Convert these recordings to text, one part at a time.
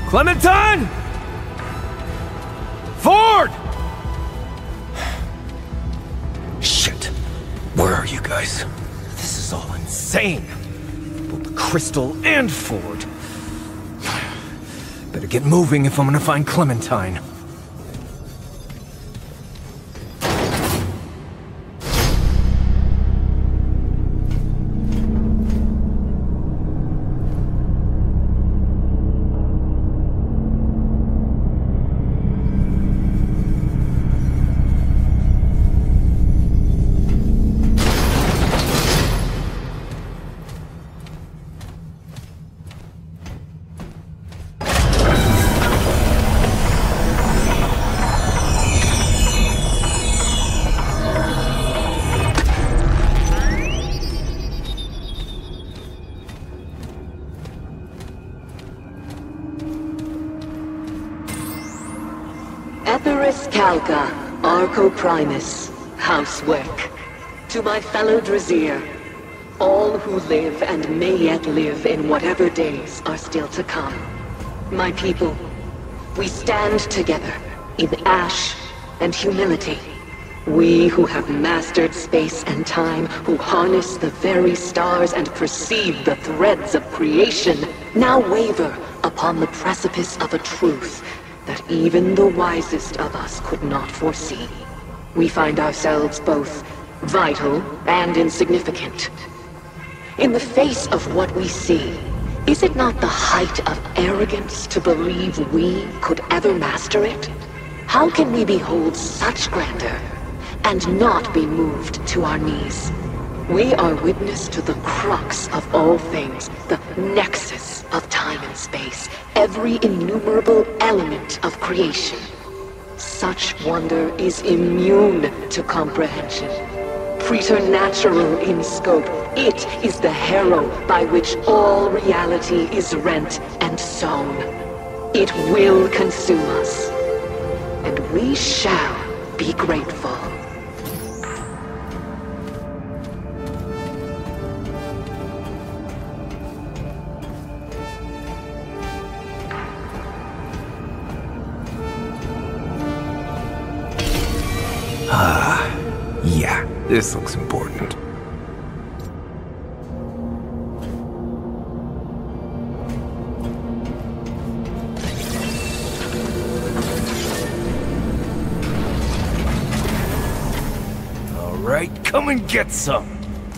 Clementine! Ford! Shit. Where are you guys? This is all insane. Both the Crystal and Ford. Better get moving if I'm gonna find Clementine. Etheris Calca, Arco Primus, Housework. To my fellow Drazir, all who live and may yet live in whatever days are still to come. My people, we stand together in ash and humility. We who have mastered space and time, who harness the very stars and perceive the threads of creation, now waver upon the precipice of a truth that even the wisest of us could not foresee. We find ourselves both vital and insignificant. In the face of what we see, is it not the height of arrogance to believe we could ever master it? How can we behold such grandeur and not be moved to our knees? We are witness to the crux of all things, the nexus of time and space, every innumerable element of creation. Such wonder is immune to comprehension. Preternatural in scope, it is the harrow by which all reality is rent and sown. It will consume us, and we shall be grateful. Yeah, this looks important. All right, come and get some.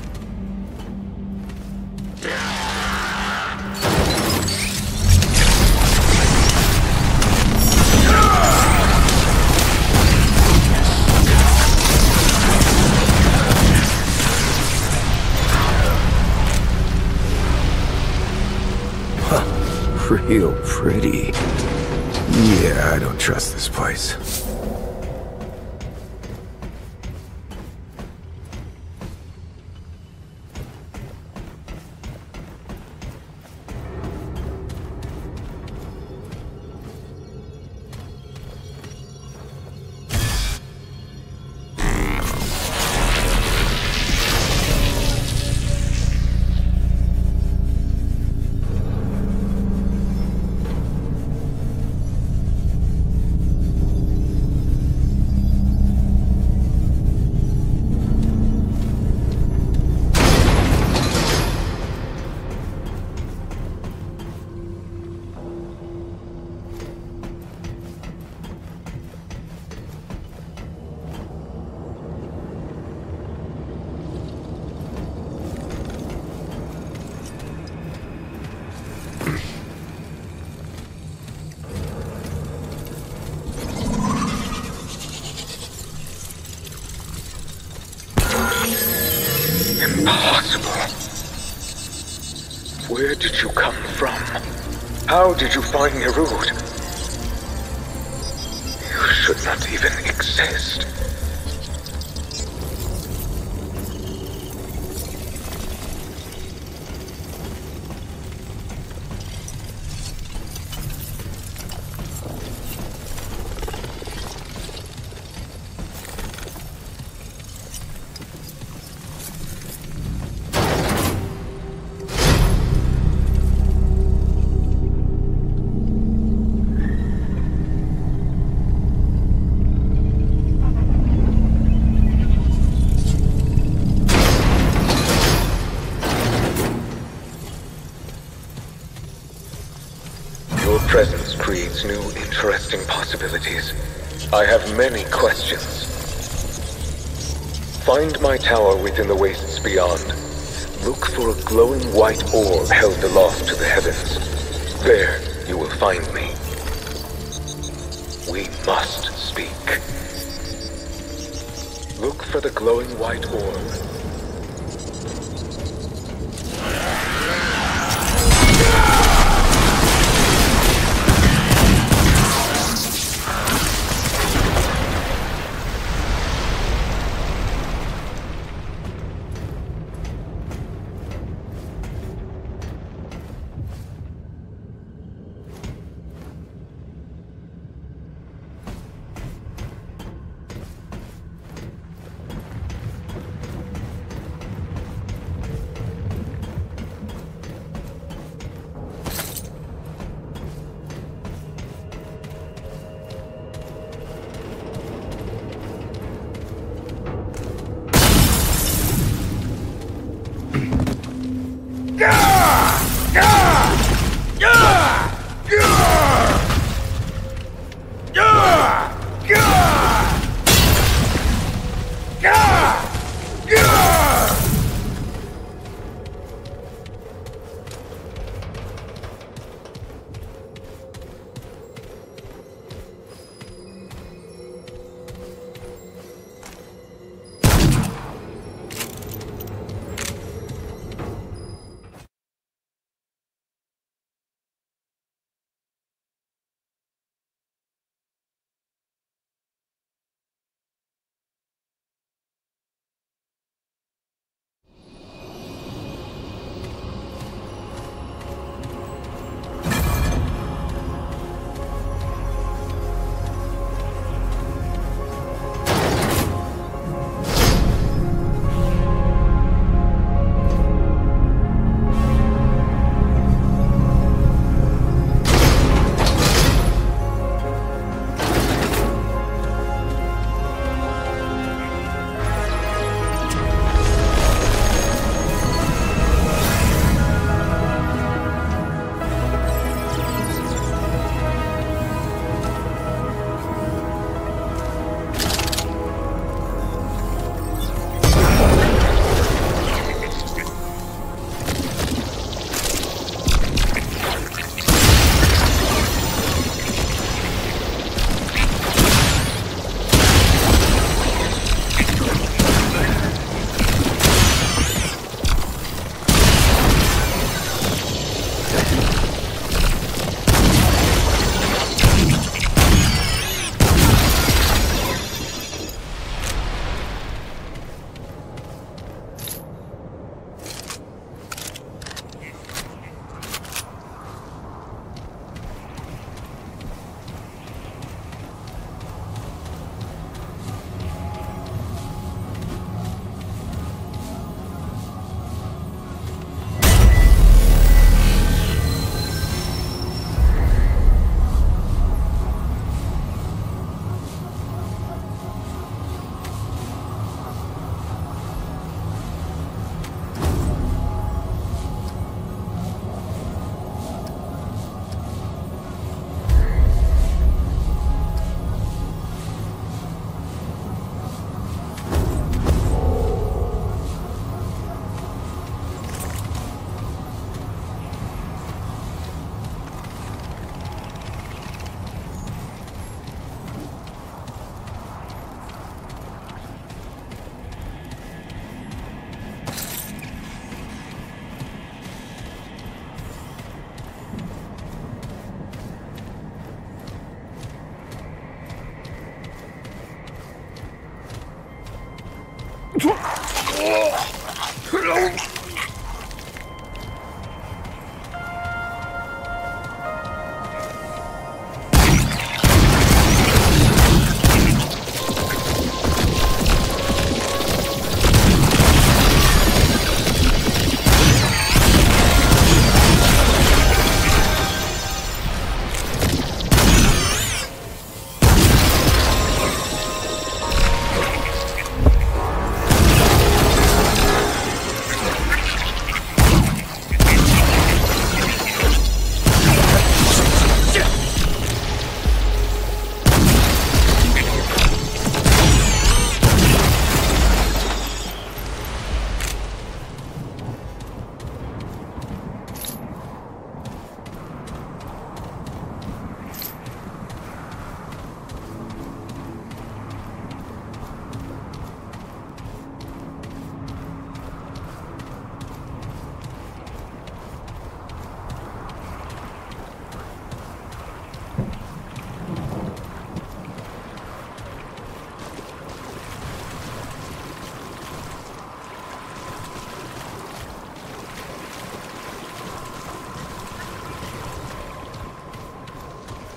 Real pretty. Yeah, I don't trust this place. Impossible. Where did you come from? How did you find Nerud? You should not even exist. breeds new, interesting possibilities. I have many questions. Find my tower within the wastes beyond. Look for a glowing white orb held aloft to the heavens. There, you will find me. We must speak. Look for the glowing white orb.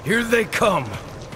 Here they come!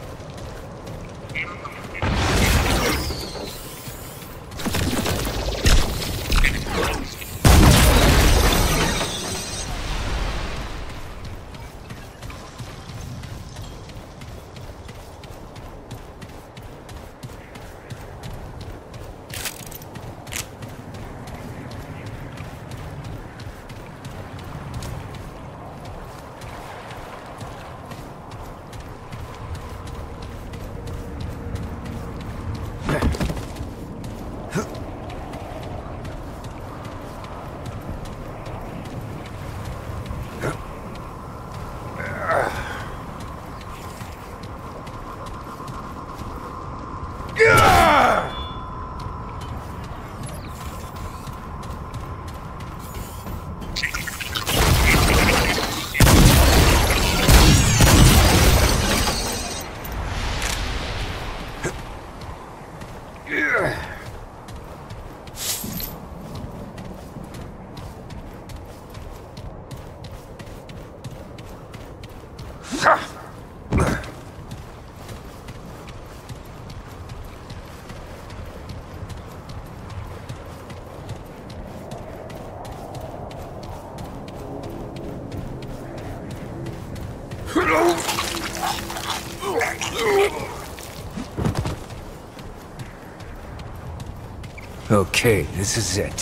Okay, this is it.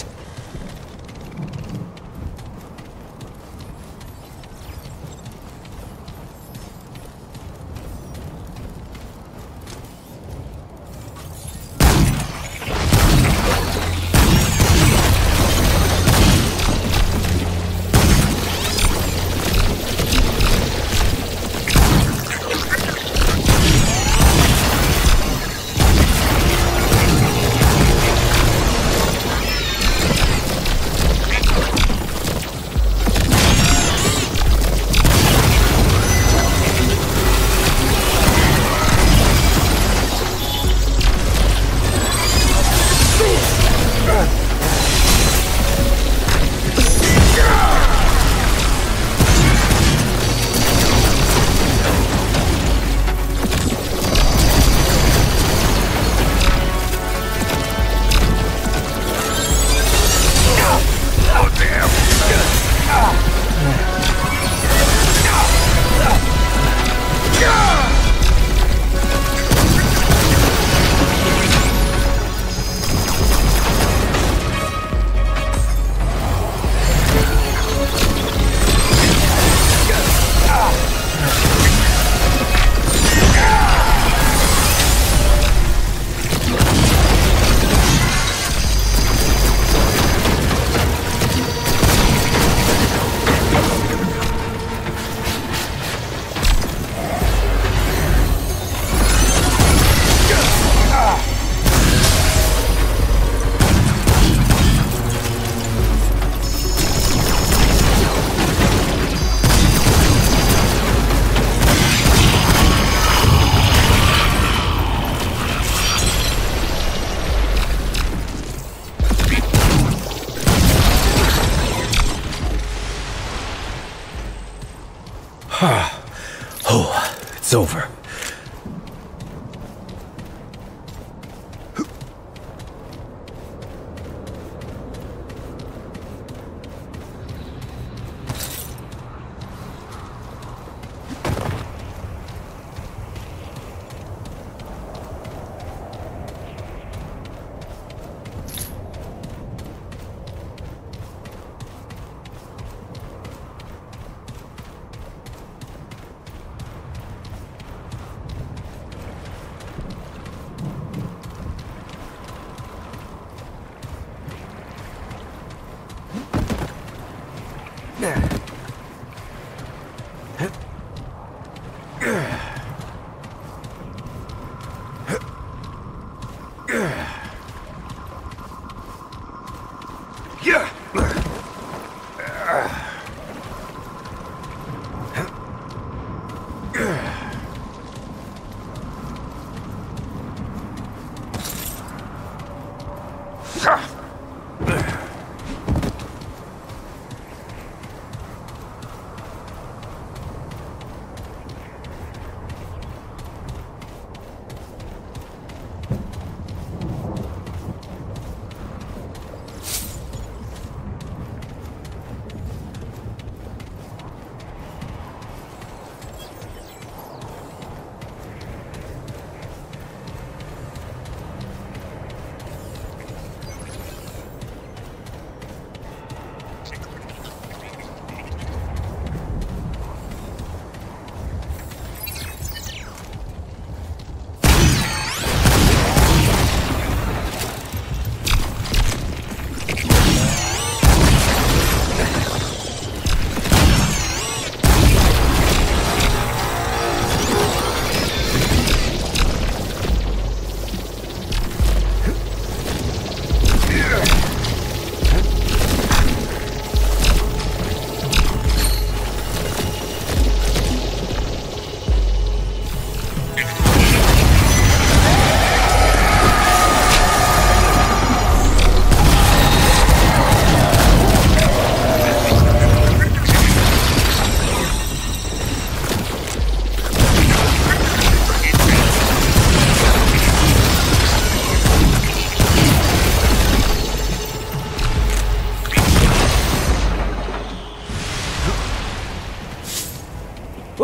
Oh, it's over.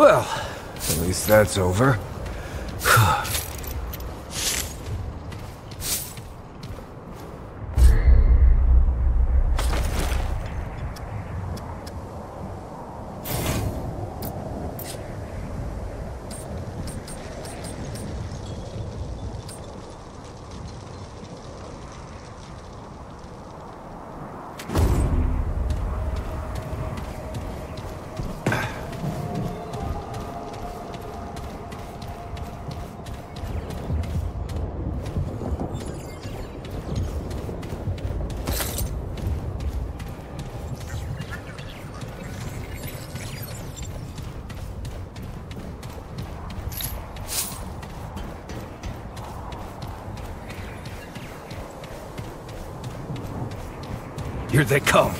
Well, at least that's over. Here they come.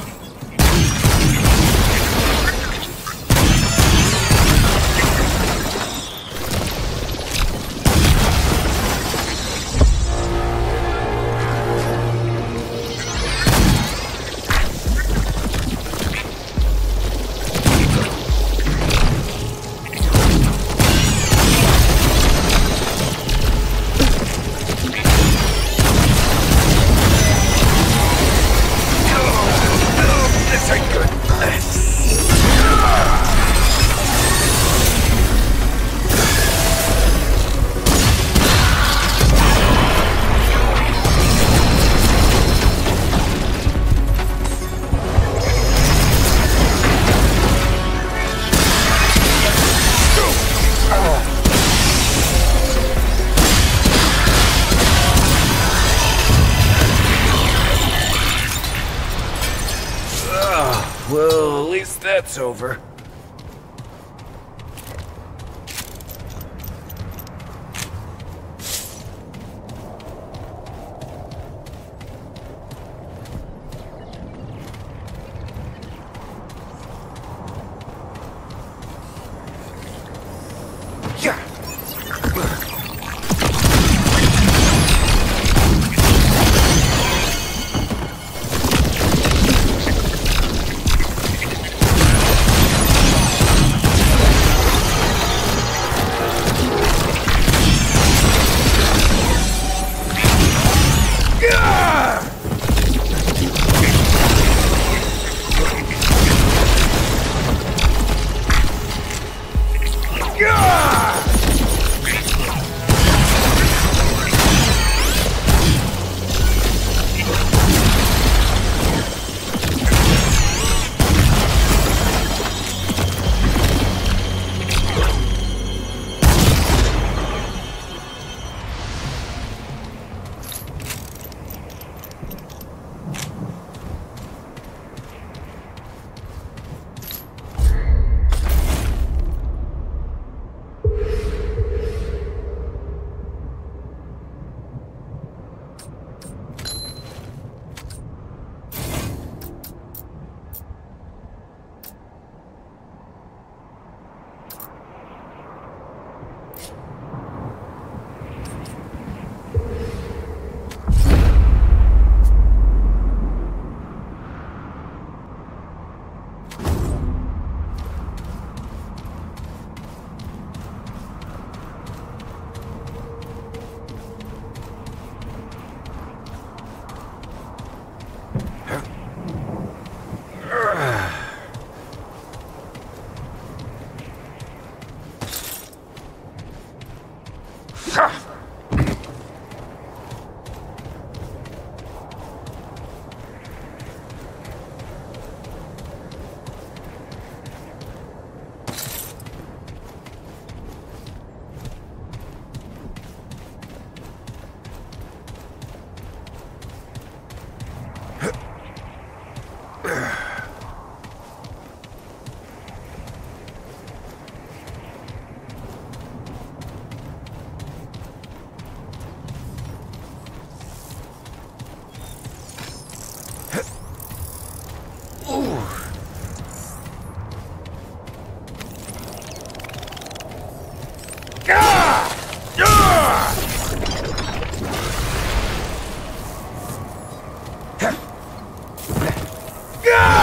Well, at least that's over. Ah!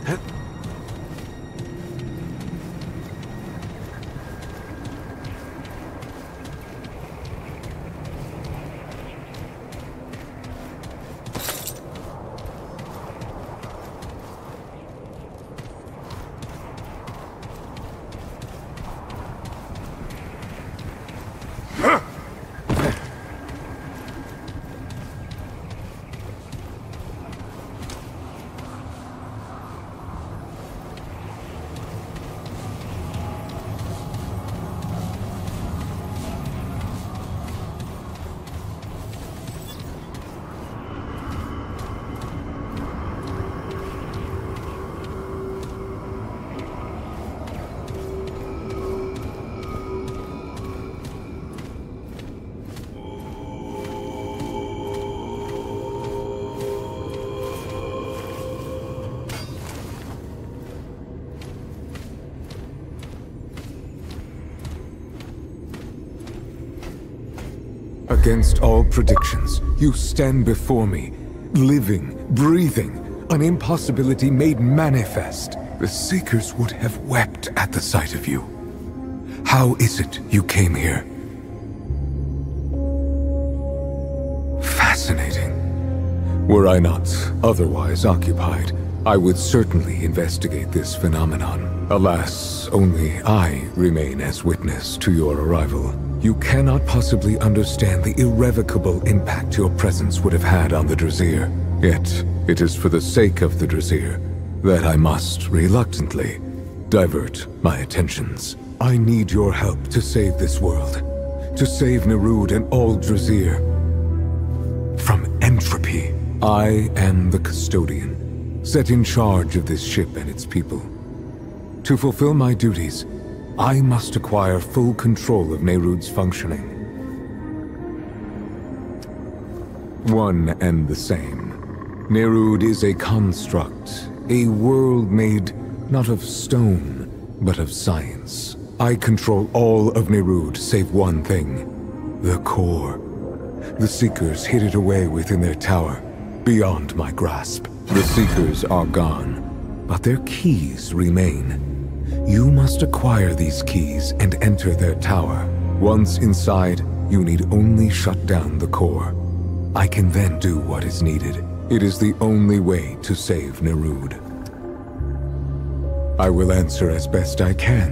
Against all predictions, you stand before me, living, breathing, an impossibility made manifest. The Seekers would have wept at the sight of you. How is it you came here? Fascinating. Were I not otherwise occupied, I would certainly investigate this phenomenon. Alas, only I remain as witness to your arrival. You cannot possibly understand the irrevocable impact your presence would have had on the Drasir. Yet, it is for the sake of the Drasir that I must, reluctantly, divert my attentions. I need your help to save this world, to save N'Erud and all Drasir from entropy. I am the custodian, set in charge of this ship and its people. To fulfill my duties, I must acquire full control of N'Erud's functioning. One and the same. N'Erud is a construct, a world made not of stone, but of science. I control all of N'Erud save one thing, the core. The Seekers hid it away within their tower, beyond my grasp. The Seekers are gone, but their keys remain. You must acquire these keys and enter their tower. Once inside, you need only shut down the core. I can then do what is needed. It is the only way to save N'Erud. I will answer as best I can.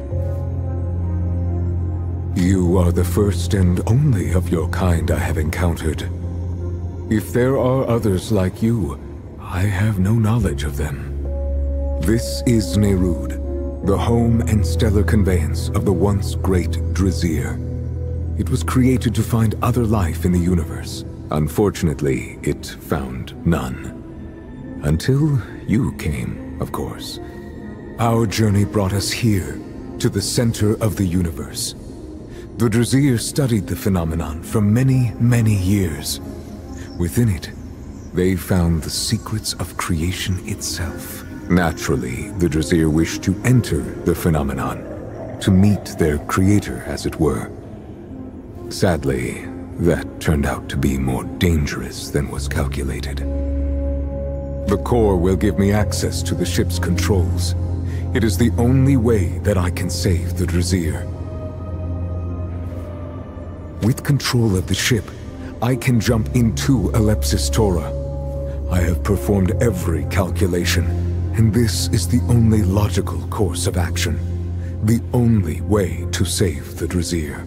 You are the first and only of your kind I have encountered. If there are others like you, I have no knowledge of them. This is N'Erud, the home and stellar conveyance of the once great Drasir. It was created to find other life in the universe. Unfortunately, it found none. Until you came, of course. Our journey brought us here, to the center of the universe. The Drasir studied the phenomenon for many, many years. Within it, they found the secrets of creation itself. Naturally, the Drasir wished to enter the phenomenon, to meet their creator, as it were. Sadly, that turned out to be more dangerous than was calculated. The core will give me access to the ship's controls. It is the only way that I can save the Drasir. With control of the ship, I can jump into Alepsis Tora. I have performed every calculation, and this is the only logical course of action. The only way to save the Drasir.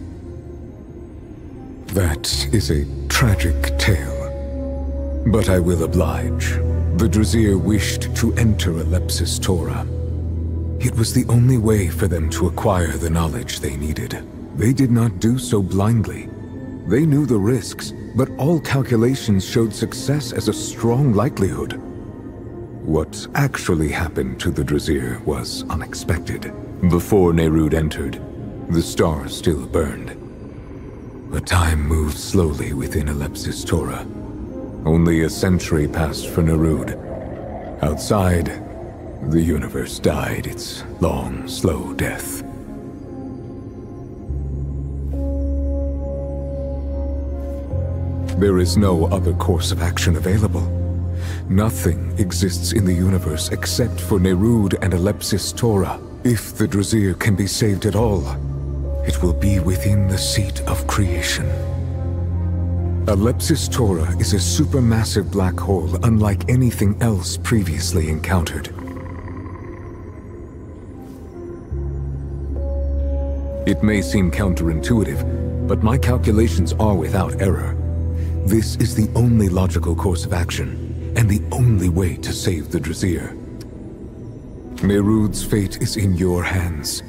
That is a tragic tale. But I will oblige. The Drasir wished to enter Alepsis Tora. It was the only way for them to acquire the knowledge they needed. They did not do so blindly. They knew the risks, but all calculations showed success as a strong likelihood. What actually happened to the Drasir was unexpected. Before N'Erud entered, the star still burned. But time moved slowly within Alepsis Tora. Only a century passed for N'Erud. Outside, the universe died its long, slow death. There is no other course of action available. Nothing exists in the universe except for Nerud and Alepsis Tora. If the Drazir can be saved at all, it will be within the seat of creation. Alepsis Tora is a supermassive black hole unlike anything else previously encountered. It may seem counterintuitive, but my calculations are without error. This is the only logical course of action, and the only way to save the Drazir. Nerud's fate is in your hands.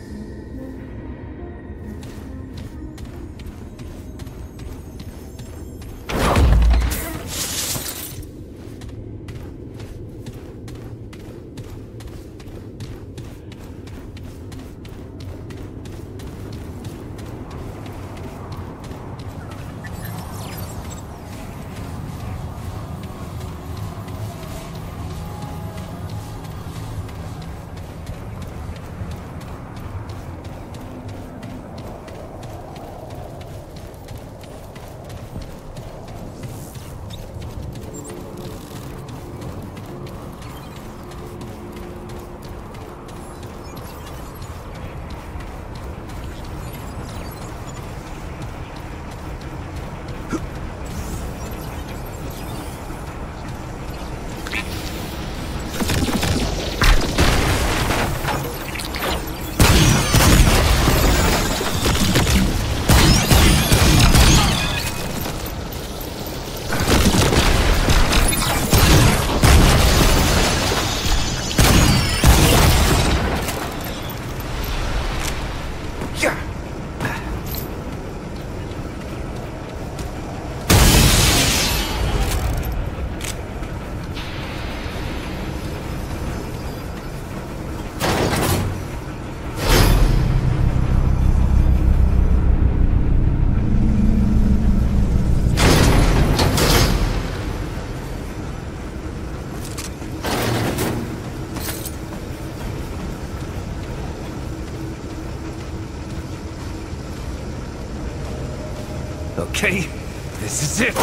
Okay, this is it!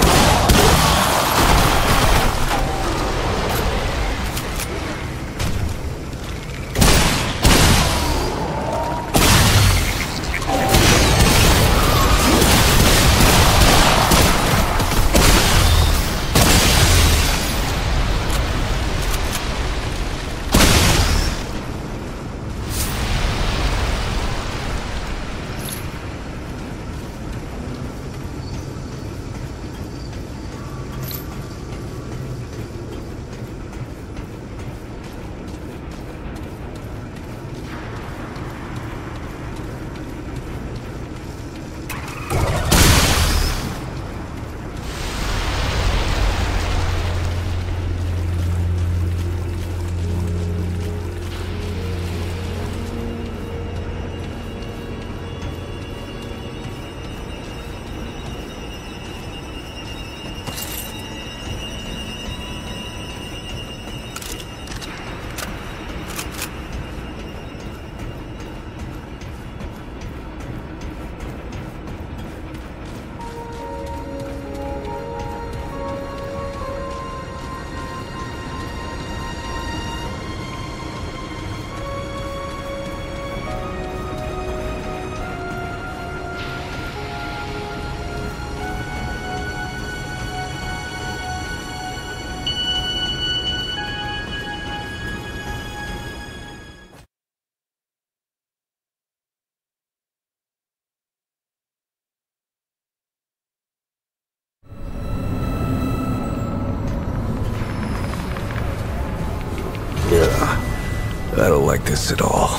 I don't like this at all.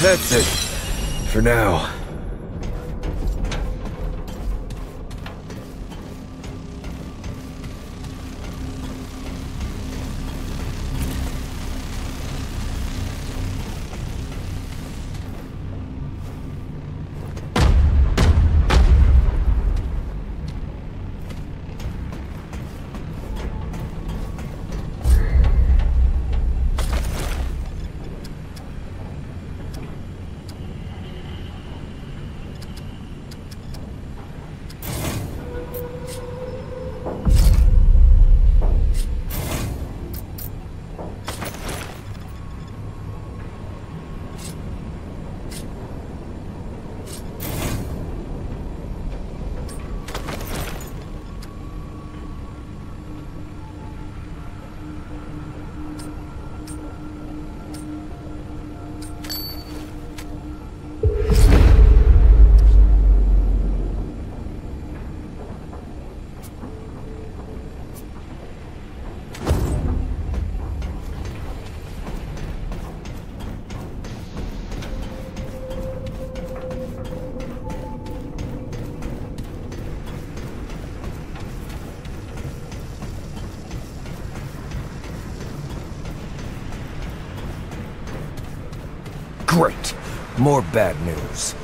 That's it. For now. Great. More bad news.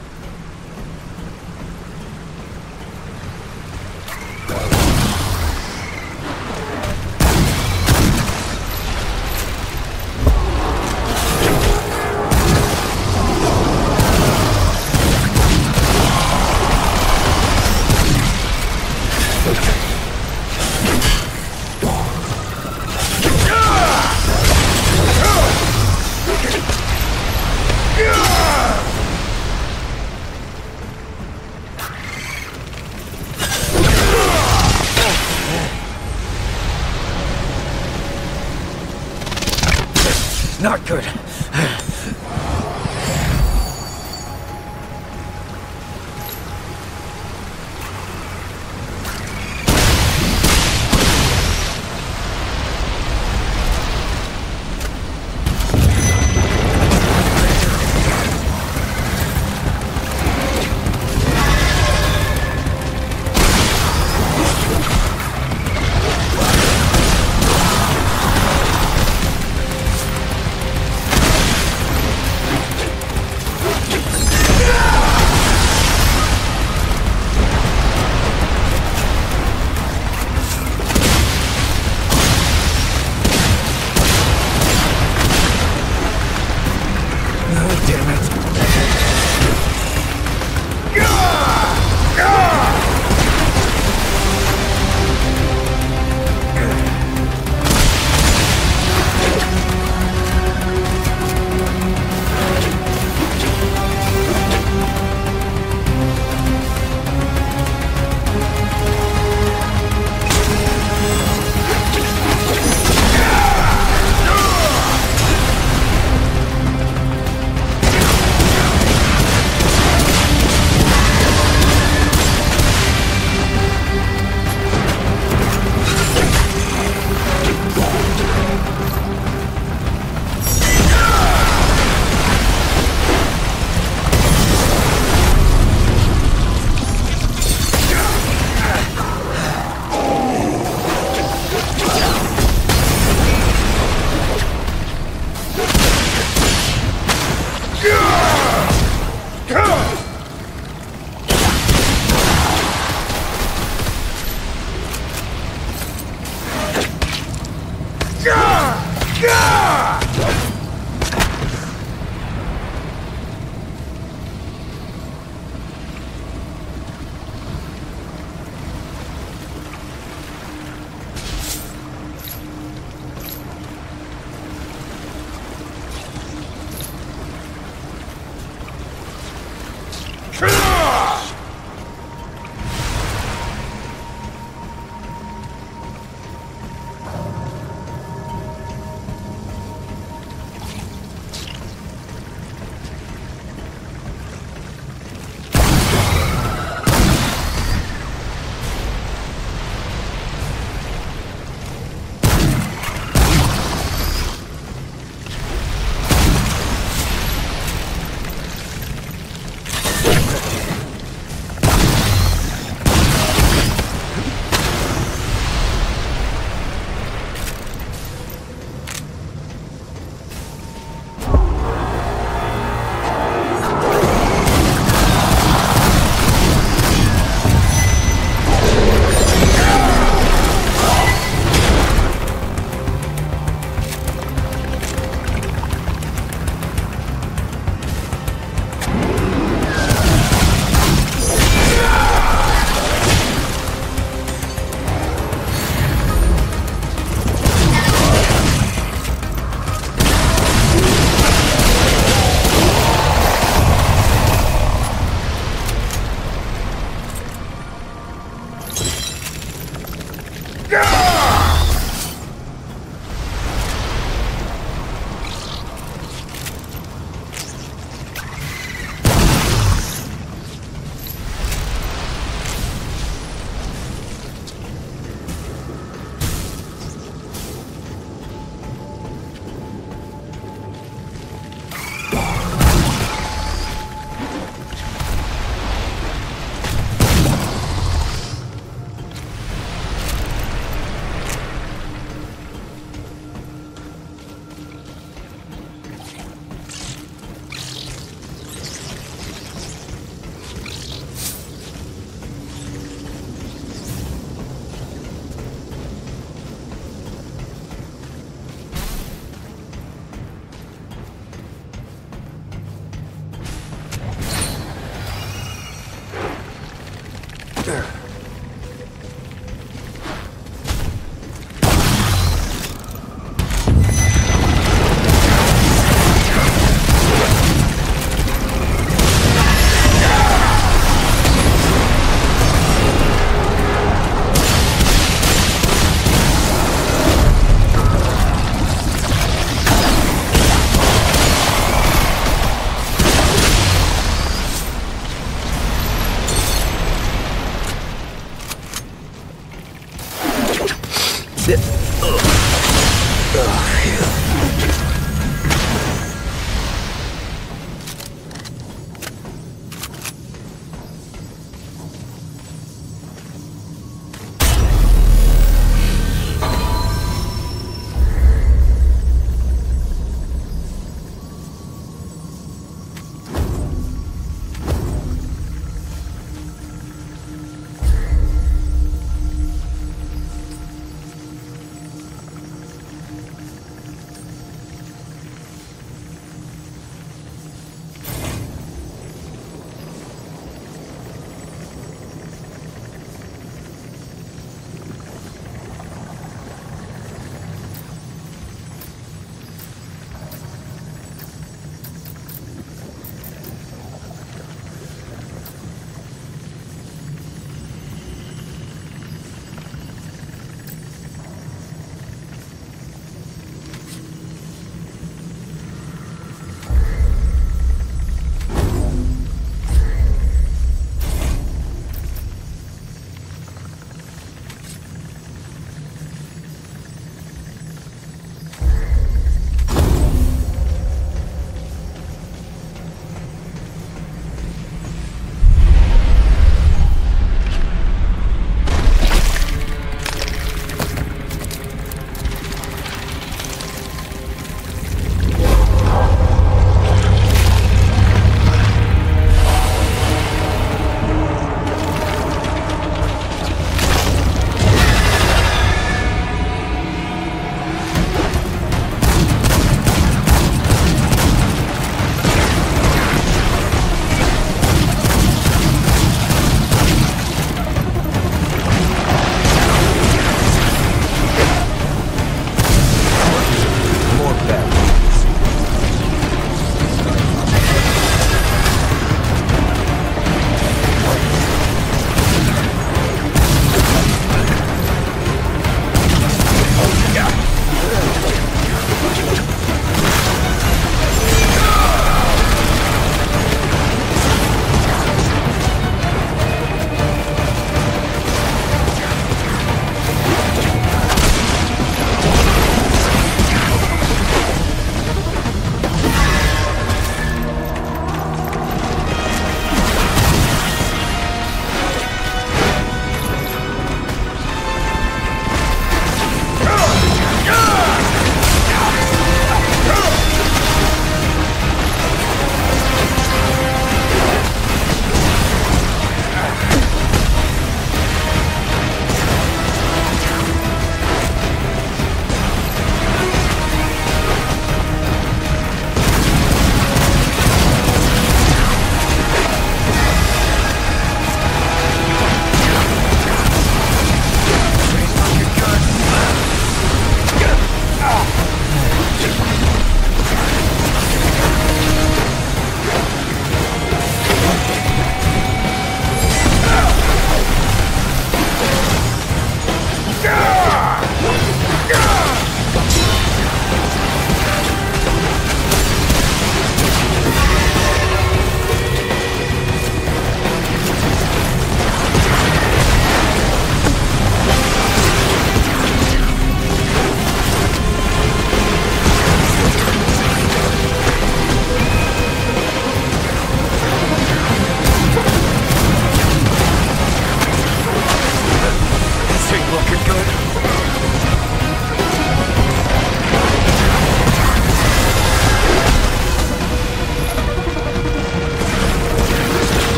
Not good.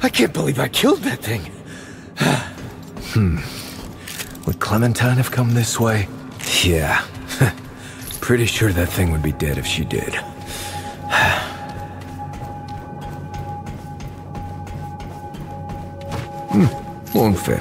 I can't believe I killed that thing. Would Clementine have come this way? Yeah. Pretty sure that thing would be dead if she did. Won't fit.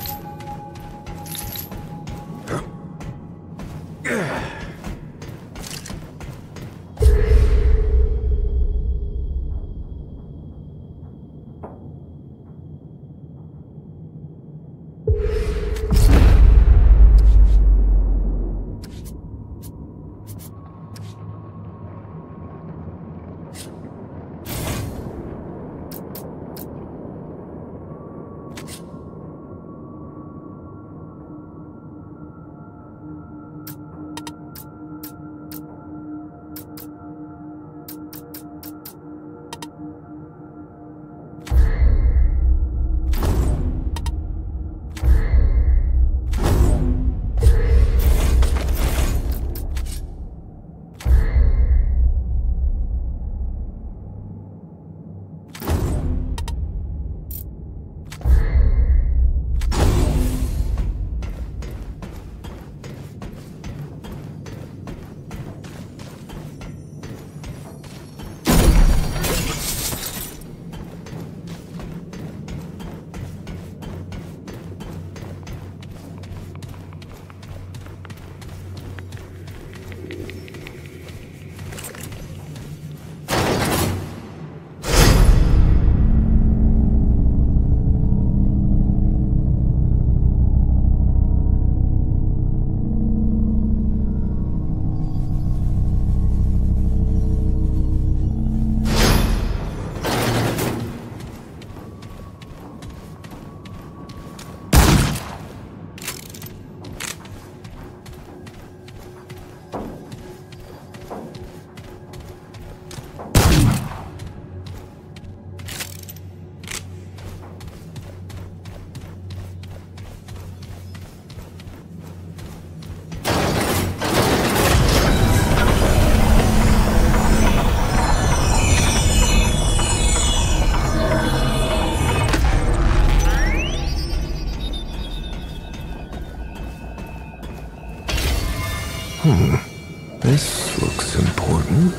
This looks important.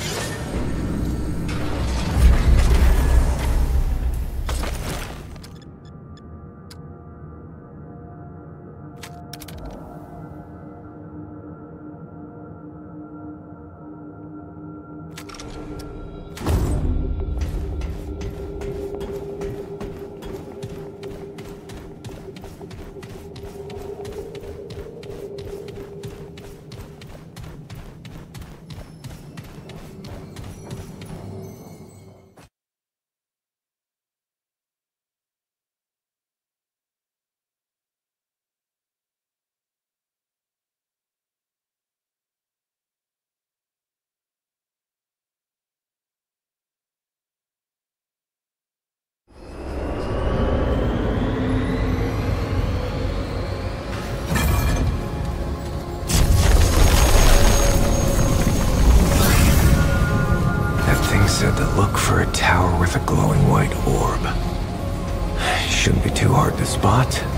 Said to look for a tower with a glowing white orb. Shouldn't be too hard to spot.